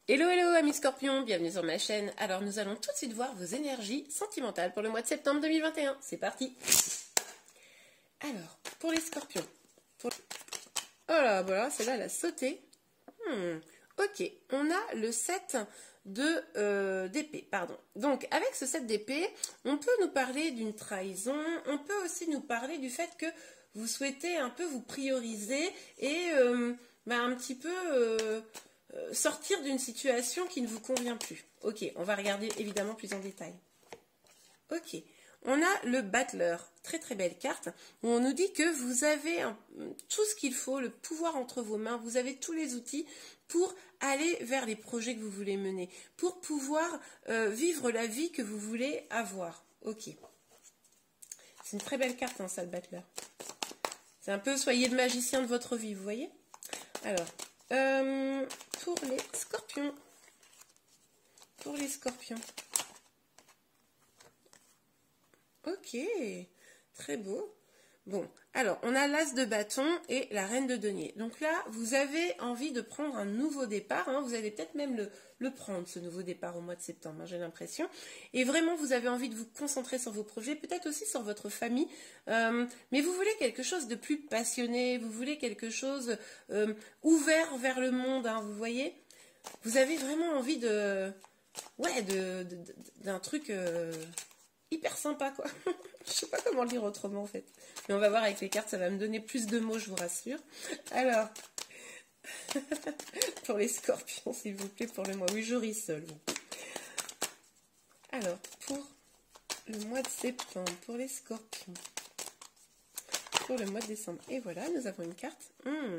Hello, hello, amis scorpions, bienvenue sur ma chaîne. Alors, nous allons tout de suite voir vos énergies sentimentales pour le mois de septembre 2021. C'est parti. Alors, pour les scorpions. Oh là, voilà, celle-là, elle a sauté. Ok, on a le 7 d'épée, pardon. Donc, avec ce 7 d'épée, on peut nous parler d'une trahison. On peut aussi nous parler du fait que vous souhaitez un peu vous prioriser et un petit peu... sortir d'une situation qui ne vous convient plus. Ok, on va regarder évidemment plus en détail. Ok, on a le battleur, très très belle carte, où on nous dit que vous avez tout ce qu'il faut, le pouvoir entre vos mains, vous avez tous les outils pour aller vers les projets que vous voulez mener, pour pouvoir vivre la vie que vous voulez avoir. Ok, c'est une très belle carte, hein, ça, le battleur. C'est un peu, soyez le magicien de votre vie, vous voyez? Alors, pour les scorpions. Pour les scorpions. Ok, très beau. Bon, alors, on a l'as de bâton et la reine de denier. Donc là, vous avez envie de prendre un nouveau départ. Hein, vous allez peut-être même le prendre, ce nouveau départ au mois de septembre, hein, j'ai l'impression. Et vraiment, vous avez envie de vous concentrer sur vos projets, peut-être aussi sur votre famille. Mais vous voulez quelque chose de plus passionné, vous voulez quelque chose ouvert vers le monde, hein, vous voyez. Vous avez vraiment envie de... Ouais, d'un truc... hyper sympa, quoi. Je sais pas comment le dire autrement, en fait. Mais on va voir avec les cartes, ça va me donner plus de mots, je vous rassure. Alors, pour les scorpions, s'il vous plaît, pour le mois. Oui, je ris seule. Alors, pour le mois de septembre, pour les scorpions. Pour le mois de décembre. Et voilà, nous avons une carte.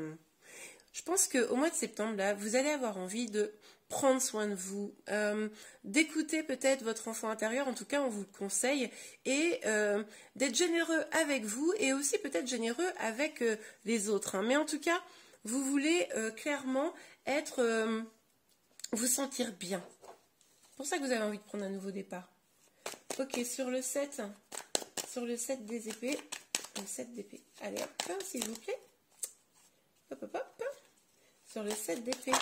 Je pense qu'au mois de septembre, là, vous allez avoir envie de prendre soin de vous, d'écouter peut-être votre enfant intérieur, en tout cas on vous le conseille, et d'être généreux avec vous et aussi peut-être généreux avec les autres. Hein. Mais en tout cas, vous voulez clairement être, vous sentir bien. C'est pour ça que vous avez envie de prendre un nouveau départ. Ok, sur le 7 des épées, le 7 d'épée. Allez hop, s'il vous plaît. Hop, hop, hop. Sur le 7 d'épée.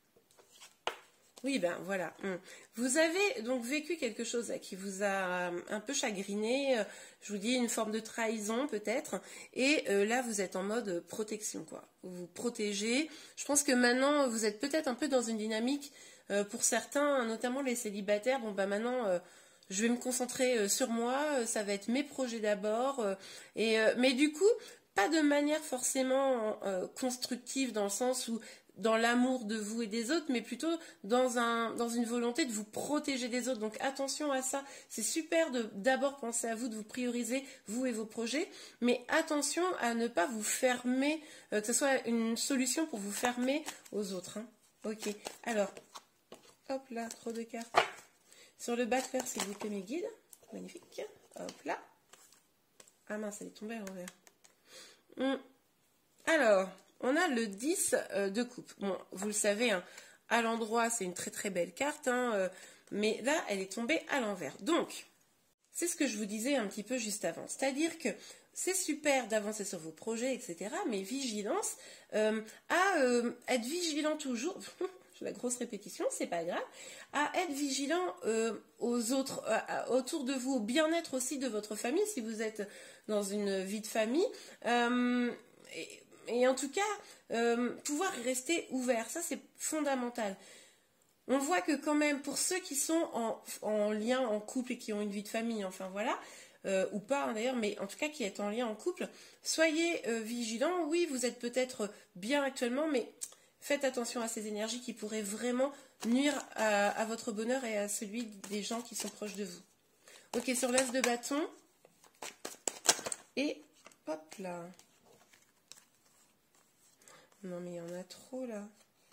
Oui, ben voilà. Vous avez donc vécu quelque chose là, qui vous a un peu chagriné, je vous dis une forme de trahison peut-être, et là vous êtes en mode protection, quoi. Vous vous protégez. Je pense que maintenant vous êtes peut-être un peu dans une dynamique, pour certains, notamment les célibataires, bon ben maintenant... je vais me concentrer sur moi, ça va être mes projets d'abord, mais du coup, pas de manière forcément constructive dans le sens où dans l'amour de vous et des autres, mais plutôt dans une volonté de vous protéger des autres. Donc attention à ça, c'est super de d'abord penser à vous, de vous prioriser, vous et vos projets, mais attention à ne pas vous fermer, que ce soit une solution pour vous fermer aux autres. Hein. Ok, alors, hop là, trop de cartes. Sur le battleur, s'il vous plaît, mes guides. Magnifique. Hop là. Ah mince, elle est tombée à l'envers. Alors, on a le 10 de coupe. Bon, vous le savez, hein, à l'endroit, c'est une très très belle carte. Hein, mais là, elle est tombée à l'envers. Donc, c'est ce que je vous disais un petit peu juste avant. C'est-à-dire que c'est super d'avancer sur vos projets, etc. Mais vigilance, à être vigilant toujours... la grosse répétition, c'est pas grave, à être vigilant aux autres, autour de vous, au bien-être aussi de votre famille, si vous êtes dans une vie de famille, et en tout cas, pouvoir rester ouvert, ça c'est fondamental. On voit que quand même, pour ceux qui sont en lien, en couple et qui ont une vie de famille, enfin voilà, ou pas hein, d'ailleurs, mais en tout cas qui est en lien en couple, soyez vigilants, oui, vous êtes peut-être bien actuellement, mais... faites attention à ces énergies qui pourraient vraiment nuire à votre bonheur et à celui des gens qui sont proches de vous. Ok, sur l'as de bâton. Et hop là. Non mais il y en a trop là.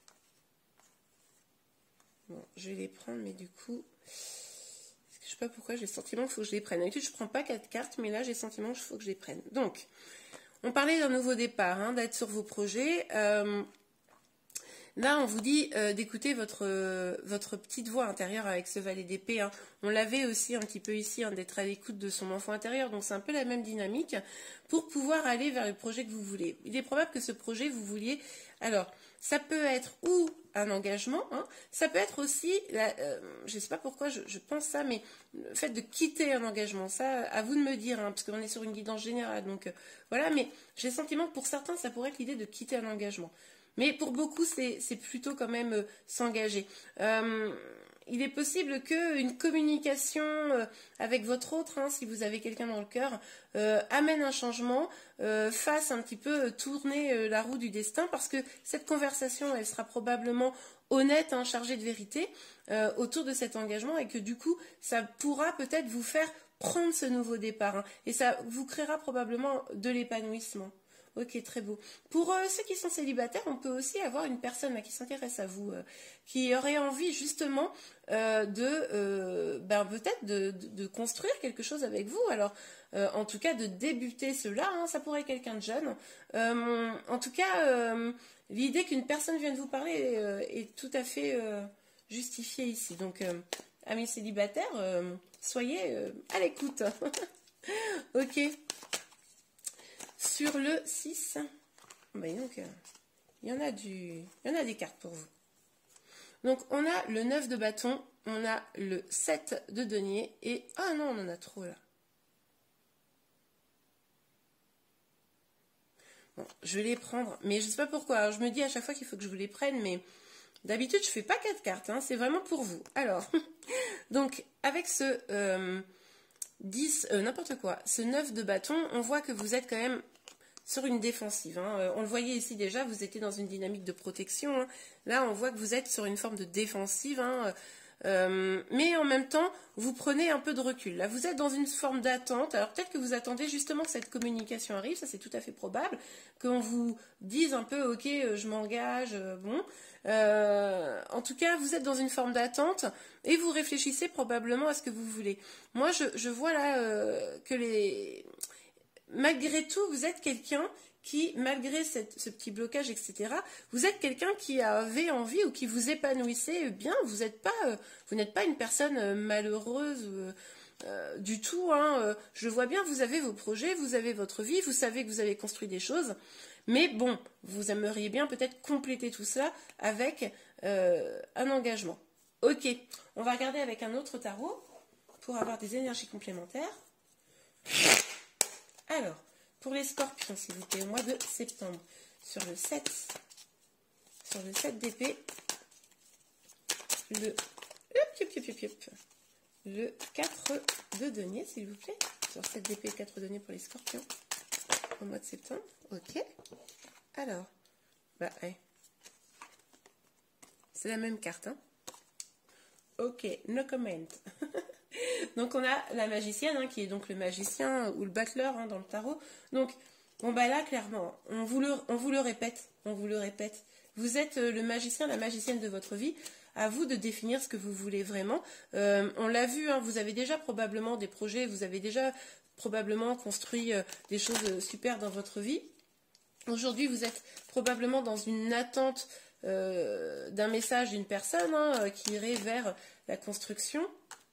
Bon, je vais les prendre, mais du coup... je sais pas pourquoi j'ai le sentiment qu'il faut que je les prenne. D'habitude, je ne prends pas 4 cartes, mais là, j'ai le sentiment qu'il faut que je les prenne. Donc, on parlait d'un nouveau départ, hein, d'être sur vos projets. Là, on vous dit d'écouter votre petite voix intérieure avec ce valet d'épée. Hein. On l'avait aussi un petit peu ici, hein, d'être à l'écoute de son enfant intérieur. Donc, c'est un peu la même dynamique pour pouvoir aller vers le projet que vous voulez. Il est probable que ce projet, vous vouliez... Alors, ça peut être ou un engagement, hein. Ça peut être aussi, je ne sais pas pourquoi je pense ça, mais le fait de quitter un engagement, ça, à vous de me dire, hein, parce qu'on est sur une guidance générale, donc voilà, mais j'ai le sentiment que pour certains, ça pourrait être l'idée de quitter un engagement. Mais pour beaucoup, c'est plutôt quand même s'engager. Il est possible qu'une communication avec votre autre, hein, si vous avez quelqu'un dans le cœur, amène un changement, fasse un petit peu tourner la roue du destin, parce que cette conversation, elle sera probablement honnête, hein, chargée de vérité, autour de cet engagement, et que du coup, ça pourra peut-être vous faire prendre ce nouveau départ, hein, et ça vous créera probablement de l'épanouissement. Ok, très beau. Pour ceux qui sont célibataires, on peut aussi avoir une personne qui s'intéresse à vous, qui aurait envie justement peut-être de construire quelque chose avec vous. Alors, en tout cas, de débuter cela, hein, ça pourrait être quelqu'un de jeune. En tout cas, l'idée qu'une personne vienne vous parler est tout à fait justifiée ici. Donc, amis célibataires, soyez à l'écoute. Ok. Sur le 6, donc, il y en a des cartes pour vous. Donc, on a le 9 de bâton, on a le 7 de denier, et... Ah non, on en a trop, là. Bon, je vais les prendre, mais je ne sais pas pourquoi. Alors, je me dis à chaque fois qu'il faut que je vous les prenne, mais d'habitude, je ne fais pas 4 cartes, hein, c'est vraiment pour vous. Alors, donc, avec ce 10, n'importe quoi, ce 9 de bâton, on voit que vous êtes quand même sur une défensive, hein. On le voyait ici déjà, vous étiez dans une dynamique de protection, hein. Là, on voit que vous êtes sur une forme de défensive, hein. Mais en même temps, vous prenez un peu de recul. Là, vous êtes dans une forme d'attente. Alors, peut-être que vous attendez justement que cette communication arrive, ça c'est tout à fait probable, qu'on vous dise un peu, ok, je m'engage, bon. En tout cas, vous êtes dans une forme d'attente et vous réfléchissez probablement à ce que vous voulez. Moi, je vois là que malgré tout, vous êtes quelqu'un qui, malgré ce petit blocage, etc., vous êtes quelqu'un qui avait envie ou qui vous épanouissait bien. Vous n'êtes pas une personne malheureuse du tout, hein. Je vois bien, vous avez vos projets, vous avez votre vie, vous savez que vous avez construit des choses, mais bon, vous aimeriez bien peut-être compléter tout ça avec un engagement. Ok, on va regarder avec un autre tarot pour avoir des énergies complémentaires. Alors, pour les scorpions, s'il vous plaît, au mois de septembre, sur le 7 d'épée, le 4 de denier, s'il vous plaît, sur 7 d'épée, 4 de denier pour les scorpions, au mois de septembre, ok. Alors, ouais. C'est la même carte, hein. Ok, no comment. Donc on a la magicienne, hein, qui est donc le magicien ou le battleur, hein, dans le tarot. Donc, bon bah là, clairement, on vous le répète. Vous êtes le magicien, la magicienne de votre vie. À vous de définir ce que vous voulez vraiment. On l'a vu, hein, vous avez déjà probablement des projets, vous avez déjà probablement construit des choses super dans votre vie. Aujourd'hui, vous êtes probablement dans une attente d'un message d'une personne, hein, qui irait vers la construction.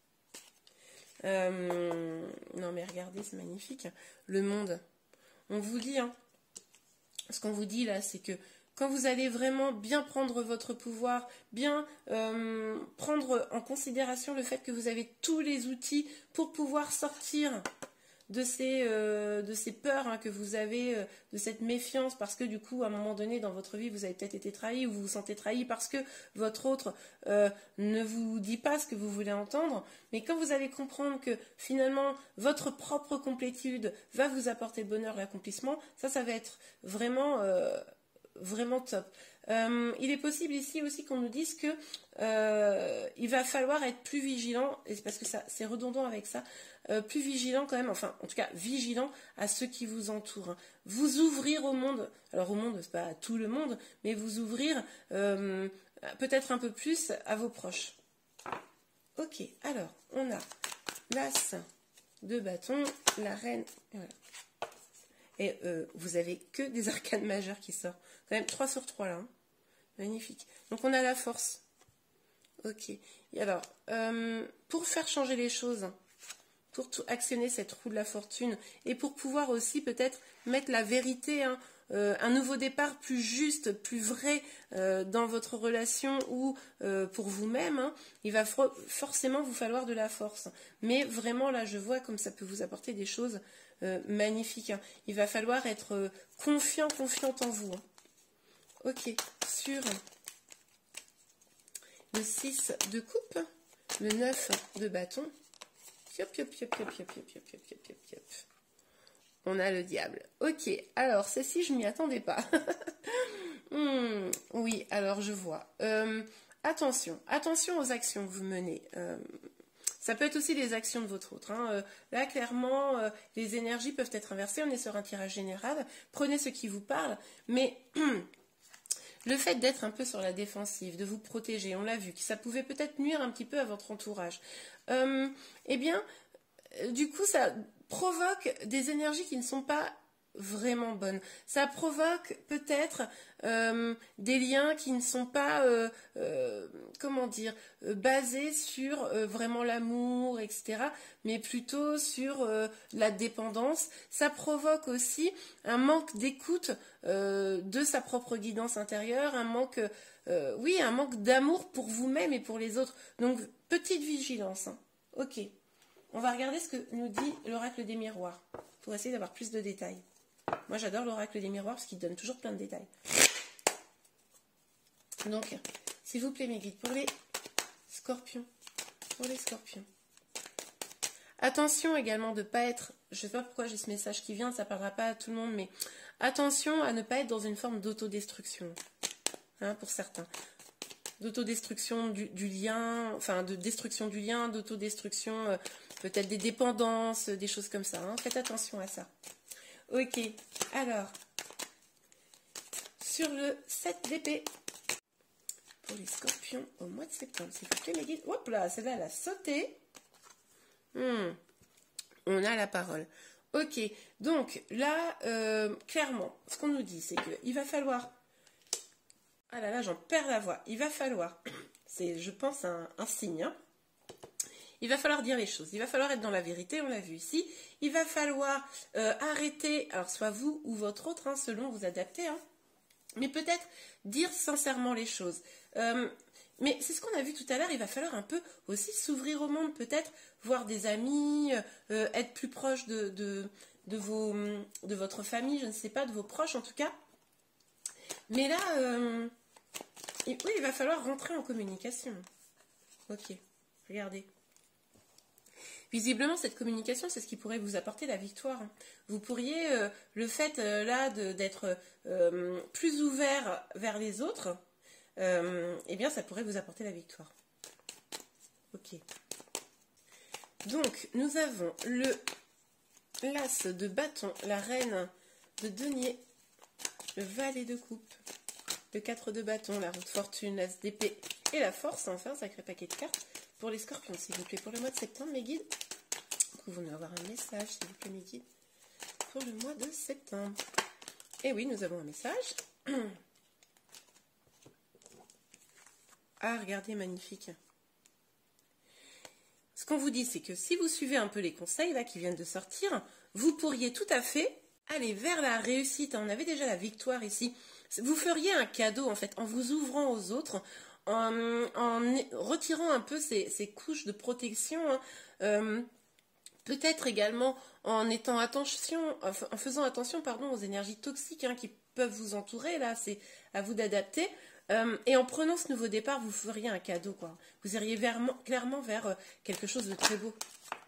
Non mais regardez, c'est magnifique. Le monde. On vous dit, hein, ce qu'on vous dit là, c'est que quand vous allez vraiment bien prendre votre pouvoir, bien prendre en considération le fait que vous avez tous les outils pour pouvoir sortir de ces peurs, hein, que vous avez, de cette méfiance, parce que du coup, à un moment donné, dans votre vie, vous avez peut-être été trahi, ou vous vous sentez trahi parce que votre autre ne vous dit pas ce que vous voulez entendre. Mais quand vous allez comprendre que finalement, votre propre complétude va vous apporter le bonheur, l'accomplissement, ça va être vraiment top. Il est possible ici aussi qu'on nous dise que il va falloir être plus vigilant, et parce que ça c'est redondant avec ça, plus vigilant quand même, enfin en tout cas vigilant à ceux qui vous entourent, hein. Vous ouvrir au monde, alors au monde c'est pas à tout le monde, mais vous ouvrir peut-être un peu plus à vos proches. Ok, alors on a l'as de bâton, la reine, voilà. Et vous avez que des arcanes majeures qui sortent. Quand même 3 sur 3 là, hein. Magnifique. Donc on a la force. Ok. Et alors, pour faire changer les choses, pour actionner cette roue de la fortune, et pour pouvoir aussi peut-être mettre la vérité, hein, un nouveau départ plus juste, plus vrai dans votre relation ou pour vous-même, hein, il va forcément vous falloir de la force. Mais vraiment, là, je vois comme ça peut vous apporter des choses magnifiques. Hein. Il va falloir être confiante en vous. Hein. Ok, sur le 6 de coupe, le 9 de bâton. Yop, yop, yop, yop, yop, yop, yop, yop, yop, yop, yop. On a le diable. Ok, alors celle-ci, je m'y attendais pas. Oui, alors je vois. Attention aux actions que vous menez. Ça peut être aussi les actions de votre autre. Hein. Là, clairement, les énergies peuvent être inversées. On est sur un tirage général. Prenez ce qui vous parle. Mais le fait d'être un peu sur la défensive, de vous protéger, on l'a vu, que ça pouvait peut-être nuire un petit peu à votre entourage. Eh bien, du coup, ça provoque des énergies qui ne sont pas vraiment bonnes. Ça provoque peut-être des liens qui ne sont pas, comment dire, basés sur vraiment l'amour, etc., mais plutôt sur la dépendance. Ça provoque aussi un manque d'écoute de sa propre guidance intérieure, un manque, oui, un manque d'amour pour vous-même et pour les autres. Donc, petite vigilance. Hein. Ok. On va regarder ce que nous dit l'oracle des miroirs pour essayer d'avoir plus de détails. Moi, j'adore l'oracle des miroirs parce qu'il donne toujours plein de détails. Donc, s'il vous plaît, mes guides, pour les scorpions. Attention également de ne pas être, je ne sais pas pourquoi j'ai ce message qui vient, ça ne parlera pas à tout le monde, mais attention à ne pas être dans une forme d'autodestruction, hein, pour certains. D'autodestruction du lien, enfin de destruction du lien, d'autodestruction peut-être des dépendances, des choses comme ça. Hein. Faites attention à ça. Ok, alors, sur le 7 d'épée, pour les scorpions au mois de septembre, s'il vous plaît, mes guides. Hop là, celle-là, elle a sauté. On a la parole. Ok, donc là, clairement, ce qu'on nous dit, c'est qu'il va falloir... Ah là là, j'en perds la voix. Il va falloir, c'est je pense un signe, hein. Il va falloir dire les choses, il va falloir être dans la vérité, on l'a vu ici. Il va falloir arrêter, alors soit vous ou votre autre, hein, selon vous adapter, hein, mais peut-être dire sincèrement les choses. Mais c'est ce qu'on a vu tout à l'heure, il va falloir un peu aussi s'ouvrir au monde, peut-être voir des amis, être plus proche de votre famille, je ne sais pas, de vos proches en tout cas. Mais là, oui, il va falloir rentrer en communication. Ok, regardez. Visiblement, cette communication, c'est ce qui pourrait vous apporter la victoire. Vous pourriez, le fait là d'être plus ouvert vers les autres, eh bien, ça pourrait vous apporter la victoire. Ok. Donc, nous avons l'as de bâton, la reine de denier, le valet de coupe, le 4 de bâton, la roue de fortune, l'as d'épée et la force. Enfin, un sacré paquet de cartes pour les scorpions, s'il vous plaît. Pour le mois de septembre, mes guides, vous pouvez avoir un message, s'il vous plaît, mes guides, pour le mois de septembre. Et oui, nous avons un message. Ah, regardez, magnifique. Ce qu'on vous dit, c'est que si vous suivez un peu les conseils là qui viennent de sortir, vous pourriez tout à fait aller vers la réussite. On avait déjà la victoire ici. Vous feriez un cadeau, en fait, en vous ouvrant aux autres, en retirant un peu ces couches de protection, hein, peut-être également en faisant attention, pardon, aux énergies toxiques, hein, qui peuvent vous entourer. Là, c'est à vous d'adapter. Et en prenant ce nouveau départ, vous feriez un cadeau, quoi. Vous iriez clairement vers quelque chose de très beau.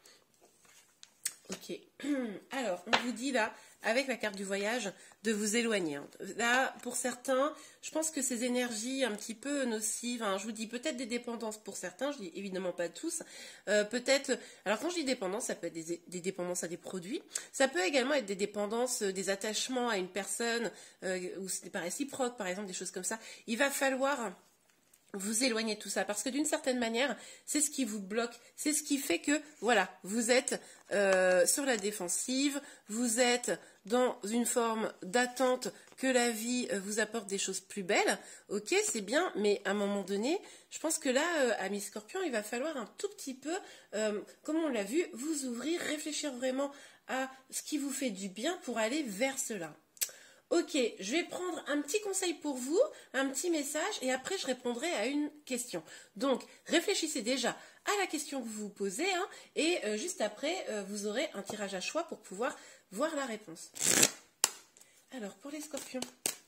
Ok. Alors, on vous dit là, avec la carte du voyage, de vous éloigner. Là, pour certains, je pense que ces énergies un petit peu nocives, hein, je vous dis peut-être des dépendances pour certains, je dis évidemment pas tous, peut-être, alors quand je dis dépendance, ça peut être des dépendances à des produits, ça peut également être des dépendances, des attachements à une personne, où c'est pas réciproque, par exemple, des choses comme ça. Il va falloir vous éloigner de tout ça, parce que d'une certaine manière, c'est ce qui vous bloque, c'est ce qui fait que, voilà, vous êtes sur la défensive, vous êtes dans une forme d'attente que la vie vous apporte des choses plus belles. Ok, c'est bien, mais à un moment donné, je pense que là, amis Scorpion, il va falloir un tout petit peu, comme on l'a vu, vous ouvrir, réfléchir vraiment à ce qui vous fait du bien pour aller vers cela. Ok, je vais prendre un petit conseil pour vous, un petit message, et après je répondrai à une question. Donc, réfléchissez déjà à la question que vous vous posez, hein, et juste après, vous aurez un tirage à choix pour pouvoir voir la réponse. Alors, pour les scorpions,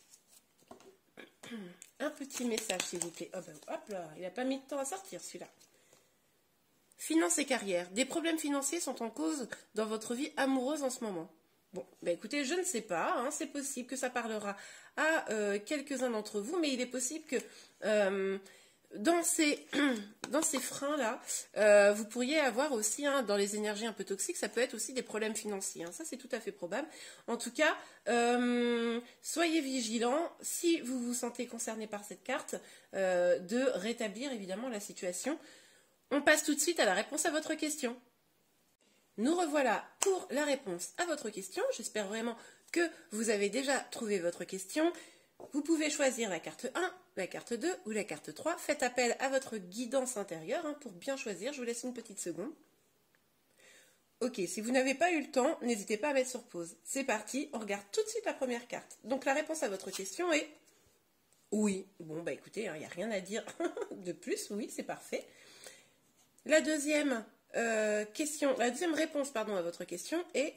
un petit message s'il vous plaît. Oh ben, hop là, il n'a pas mis de temps à sortir celui-là. Finances et carrière. Des problèmes financiers sont en cause dans votre vie amoureuse en ce moment. Bon, bah écoutez, je ne sais pas, hein, c'est possible que ça parlera à quelques-uns d'entre vous, mais il est possible que dans ces freins-là, vous pourriez avoir aussi, hein, dans les énergies un peu toxiques, ça peut être aussi des problèmes financiers. Hein, ça, c'est tout à fait probable. En tout cas, soyez vigilants, si vous vous sentez concerné par cette carte, de rétablir évidemment la situation. On passe tout de suite à la réponse à votre question. Nous revoilà pour la réponse à votre question. J'espère vraiment que vous avez déjà trouvé votre question. Vous pouvez choisir la carte 1, la carte 2 ou la carte 3. Faites appel à votre guidance intérieure, hein, pour bien choisir. Je vous laisse une petite seconde. Ok, si vous n'avez pas eu le temps, n'hésitez pas à mettre sur pause. C'est parti, on regarde tout de suite la première carte. Donc la réponse à votre question est oui. Bon, bah écoutez, il n'y a rien à dire de plus. Oui, c'est parfait. La deuxième réponse à votre question est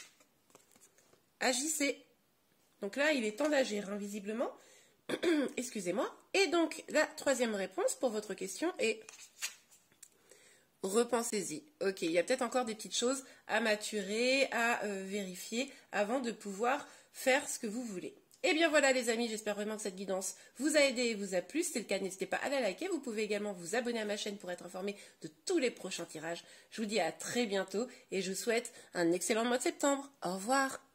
agissez. Donc là, il est temps d'agir, hein, visiblement. Excusez-moi. Et donc, la troisième réponse pour votre question est repensez-y. Ok, il y a peut-être encore des petites choses à maturer, à vérifier avant de pouvoir faire ce que vous voulez. Et bien voilà les amis, j'espère vraiment que cette guidance vous a aidé et vous a plu. Si c'est le cas, n'hésitez pas à la liker. Vous pouvez également vous abonner à ma chaîne pour être informé de tous les prochains tirages. Je vous dis à très bientôt et je vous souhaite un excellent mois de septembre. Au revoir.